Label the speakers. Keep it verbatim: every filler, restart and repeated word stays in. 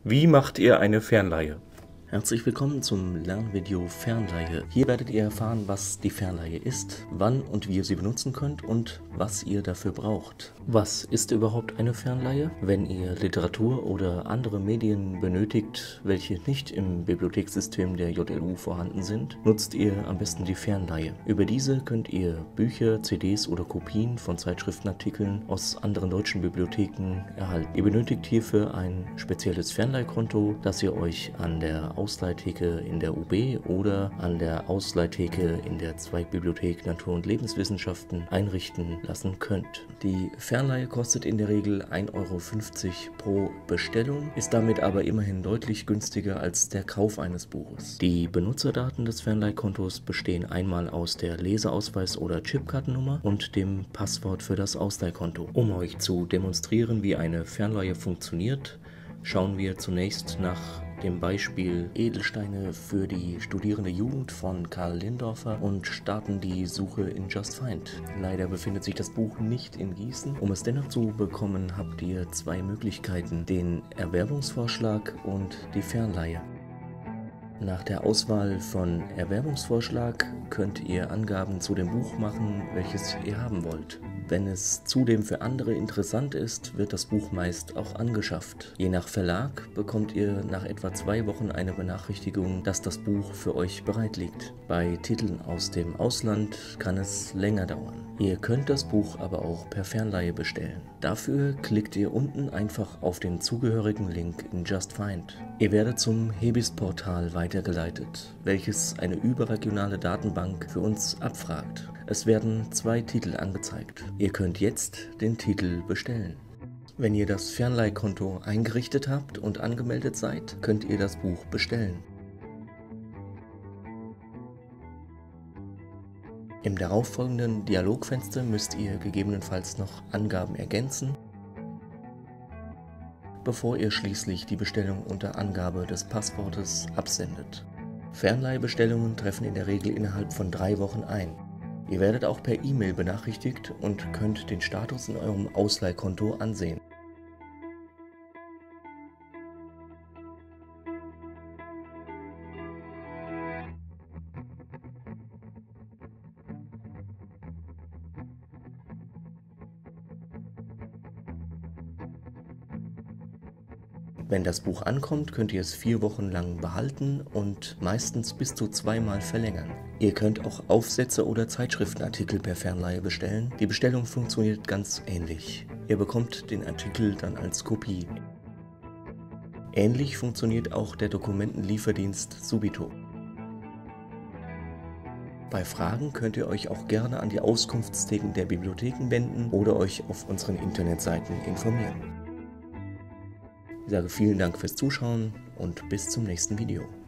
Speaker 1: Wie macht ihr eine Fernleihe?
Speaker 2: Herzlich willkommen zum Lernvideo Fernleihe. Hier werdet ihr erfahren, was die Fernleihe ist, wann und wie ihr sie benutzen könnt und was ihr dafür braucht. Was ist überhaupt eine Fernleihe? Wenn ihr Literatur oder andere Medien benötigt, welche nicht im Bibliothekssystem der J L U vorhanden sind, nutzt ihr am besten die Fernleihe. Über diese könnt ihr Bücher, C Ds oder Kopien von Zeitschriftenartikeln aus anderen deutschen Bibliotheken erhalten. Ihr benötigt hierfür ein spezielles Fernleihkonto, das ihr euch an der Ausleihtheke in der U B oder an der Ausleihtheke in der Zweigbibliothek Natur- und Lebenswissenschaften einrichten lassen könnt. Die Fernleihe kostet in der Regel ein Euro fünfzig pro Bestellung, ist damit aber immerhin deutlich günstiger als der Kauf eines Buches. Die Benutzerdaten des Fernleihkontos bestehen einmal aus der Leseausweis- oder Chipkartennummer und dem Passwort für das Ausleihkonto. Um euch zu demonstrieren, wie eine Fernleihe funktioniert, schauen wir zunächst nach dem Beispiel Edelsteine für die studierende Jugend von Karl Lindorfer und starten die Suche in JustFind. Leider befindet sich das Buch nicht in Gießen. Um es dennoch zu bekommen, habt ihr zwei Möglichkeiten: den Erwerbungsvorschlag und die Fernleihe. Nach der Auswahl von Erwerbungsvorschlag könnt ihr Angaben zu dem Buch machen, welches ihr haben wollt. Wenn es zudem für andere interessant ist, wird das Buch meist auch angeschafft. Je nach Verlag bekommt ihr nach etwa zwei Wochen eine Benachrichtigung, dass das Buch für euch bereit liegt. Bei Titeln aus dem Ausland kann es länger dauern. Ihr könnt das Buch aber auch per Fernleihe bestellen. Dafür klickt ihr unten einfach auf den zugehörigen Link in JustFind. Ihr werdet zum Hebis-Portal weitergeleitet, welches eine überregionale Datenbank für uns abfragt. Es werden zwei Titel angezeigt. Ihr könnt jetzt den Titel bestellen. Wenn ihr das Fernleihkonto eingerichtet habt und angemeldet seid, könnt ihr das Buch bestellen. Im darauffolgenden Dialogfenster müsst ihr gegebenenfalls noch Angaben ergänzen, bevor ihr schließlich die Bestellung unter Angabe des Passwortes absendet. Fernleihbestellungen treffen in der Regel innerhalb von drei Wochen ein. Ihr werdet auch per E-Mail benachrichtigt und könnt den Status in eurem Ausleihkonto ansehen. Wenn das Buch ankommt, könnt ihr es vier Wochen lang behalten und meistens bis zu zweimal verlängern. Ihr könnt auch Aufsätze oder Zeitschriftenartikel per Fernleihe bestellen. Die Bestellung funktioniert ganz ähnlich. Ihr bekommt den Artikel dann als Kopie. Ähnlich funktioniert auch der Dokumentenlieferdienst Subito. Bei Fragen könnt ihr euch auch gerne an die Auskunftstheken der Bibliotheken wenden oder euch auf unseren Internetseiten informieren. Ich sage vielen Dank fürs Zuschauen und bis zum nächsten Video.